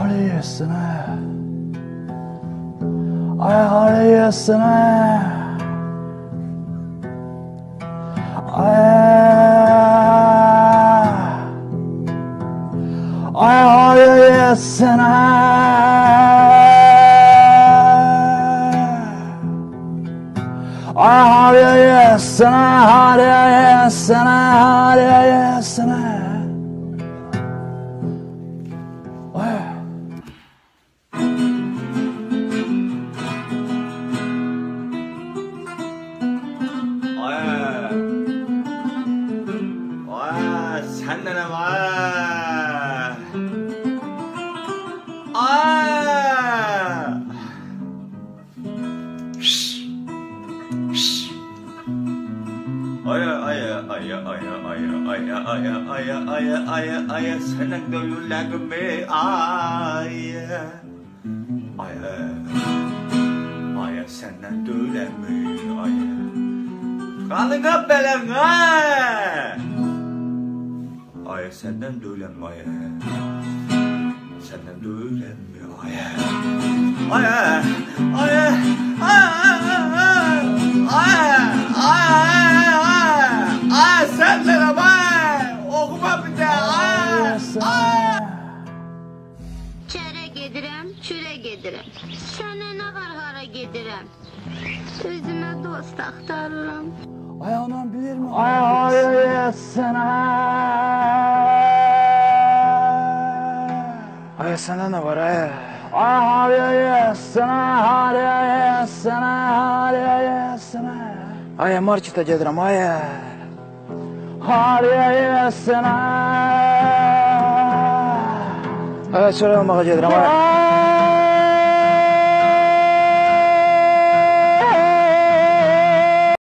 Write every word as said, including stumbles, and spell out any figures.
hariyesine. Ay hariyesine. Ay. Ay hariyesine. Ay hariyesine, hariyesine, hariyesine. Ay. Ay, senden ama. Ay. Ay ay ay ay ay ay ay ay ay ay ay ay senden dölüllerimi ay ay ay senden dölüllerimi ay kanıga belenge ay senden dölüllerimi ay senden dölüllerimi ay ay ay ay ay ay senden ama okuma bir de Çərə gedirəm, çürə gedirəm. Sənə nə var hara gedirəm? Özümə dost axtarıram. Ay anam bilir mi? Ay hariyesine. Ay sana ne var ay? Ay hariyesine, hariyesine, hariyesine. Ay markete gedirəm ay. Hariyesine. Ay çörək almağa gedirəm ay.